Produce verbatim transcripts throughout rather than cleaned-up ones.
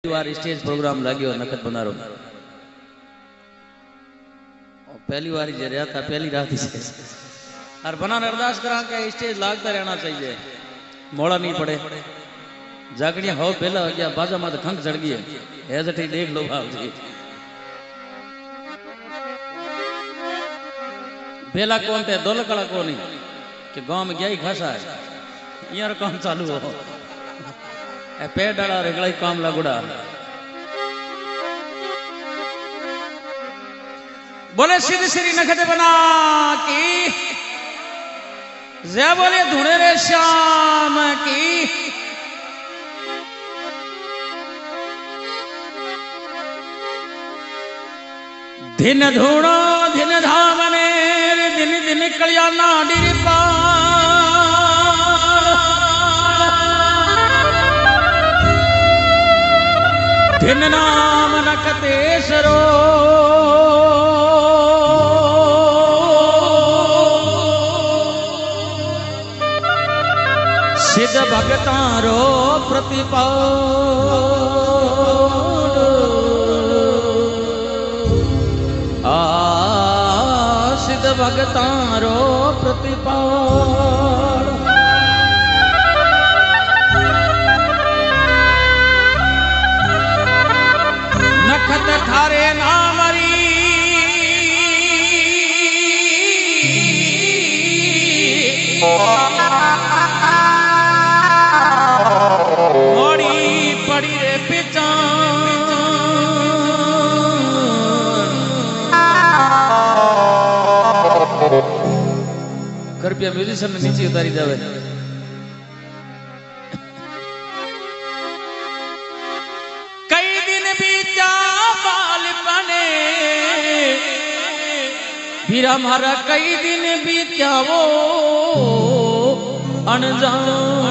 बार stage programme लाग्यो नखत बनारो पहली बार जे रहा था पहली रात से और बना अरदास करा के स्टेज लागता रहना चाहिए मोड़ा नहीं पड़े जागड़िया हो पहला हो गया बाजा मत खंग चढ़ गई है जठी देख लो भाव जी बेला कौन थे दौल कला को नहीं कि गांव में गया ही खासा है यार काम चालू हो पैर डाला रेगड़ा ही काम लागुड़ा बोले श्री श्री नखत बना की जय बोले धुने रे श्याम की दिन धूणो दिन धामने दिन दिन कल्याणा डिरिपा दिन नाम नखतेसरो सिद्ध भगतारो प्रतिपाद आ सिद्ध भगतारो प्रतिपाद नखत थारे नामरी मोड़ी पड़ी रे कृपया म्यूजिशियन ने नीचे उतारी जावे कई दिन बीता बाल बने वीरा मारा कई दिन बीता वो अनजान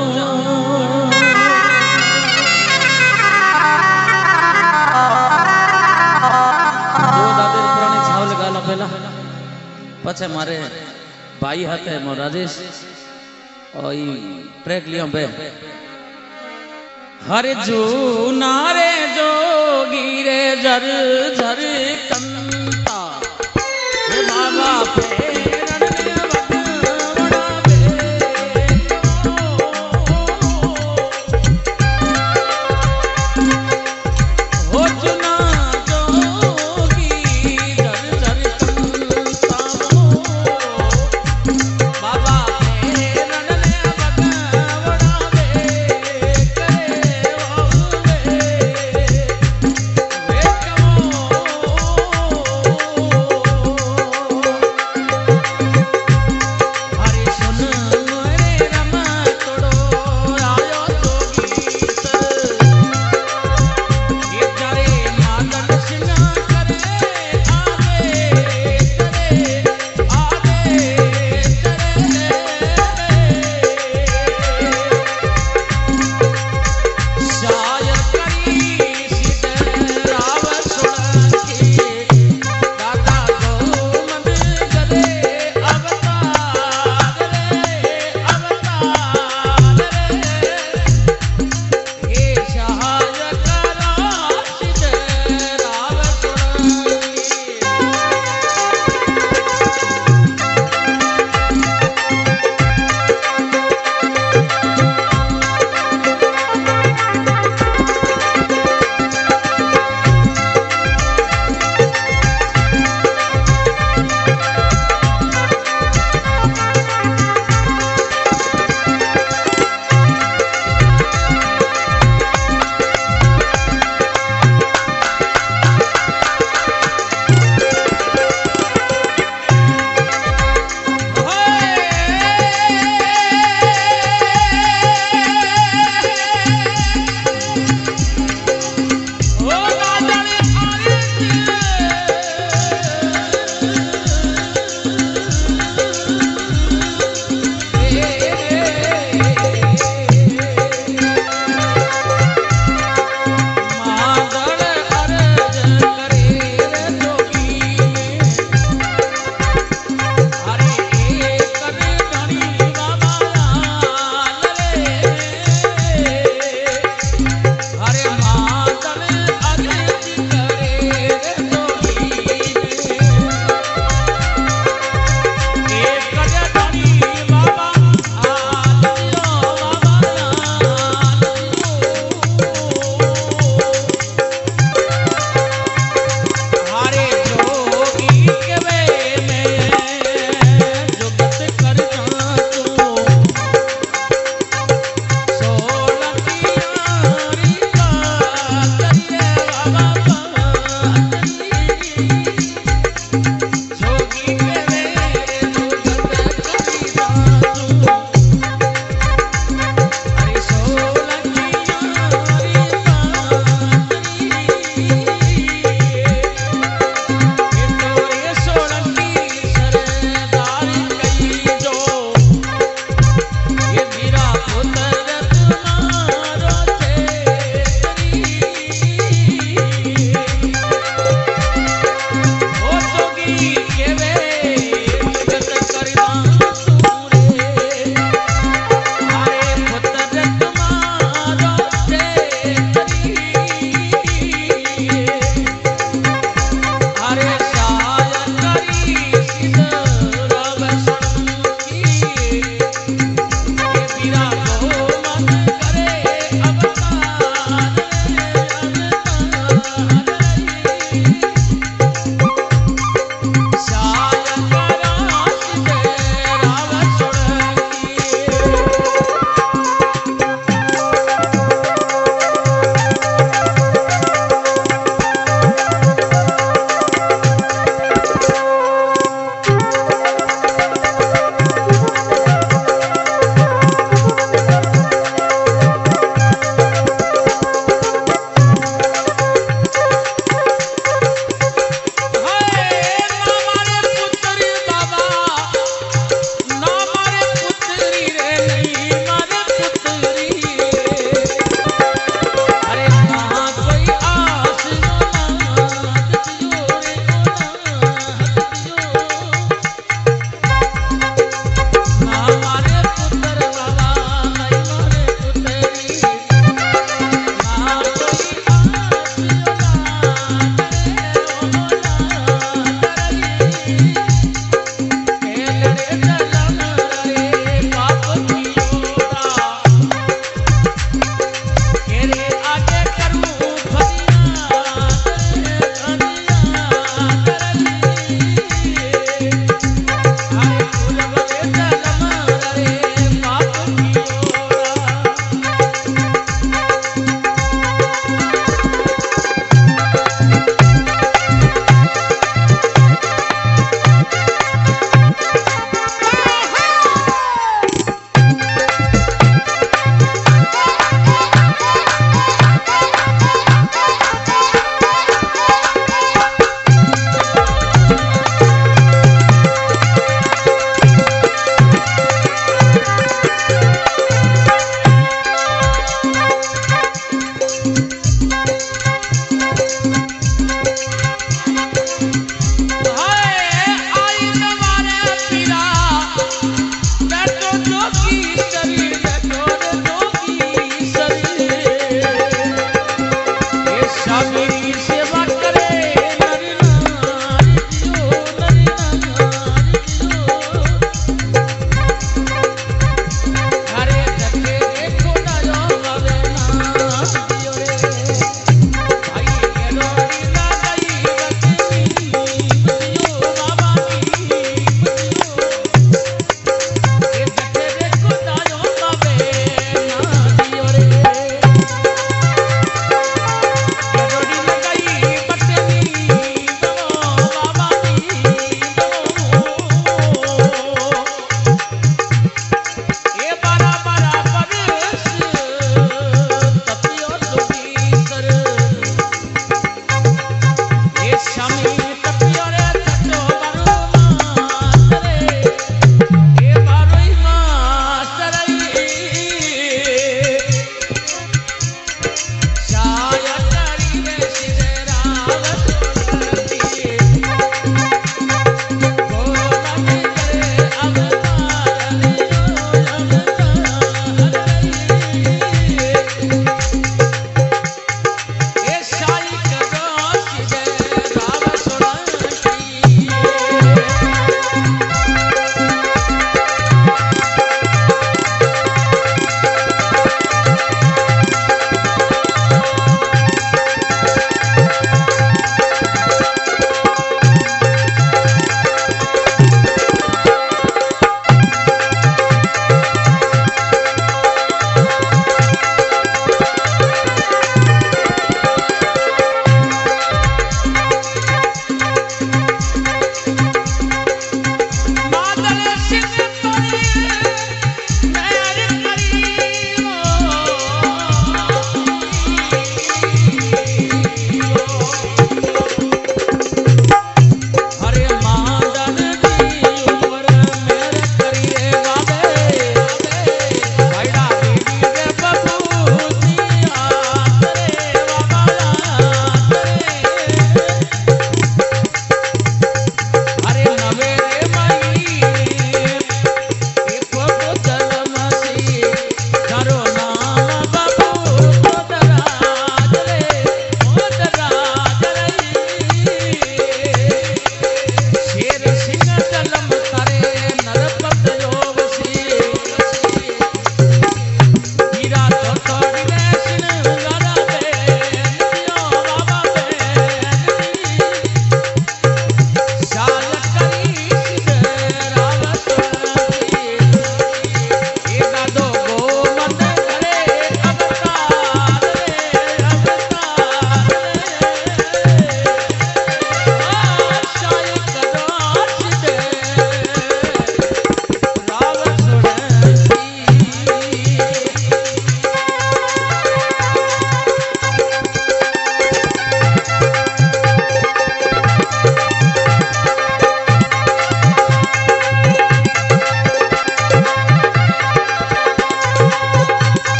पछे मारे भाई हाथे मो राजेश और ट्रैक लिया बे हरे जो नारे जोगी रे झर झर कंता हे बाबा जागेरी सेवा करे नर नारी जियो नर नारी जियो अरे धक्के देखो डायो आवे ना जियो रे भाई केलोरी ना गई रखनी जियो बाबा नी जियो ये धक्के देखो डायो आवे ना जियो रे केलोरी ना गई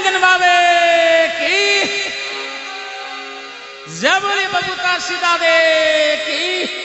गगन बाबे की जय बोले बबूता सीधा दे की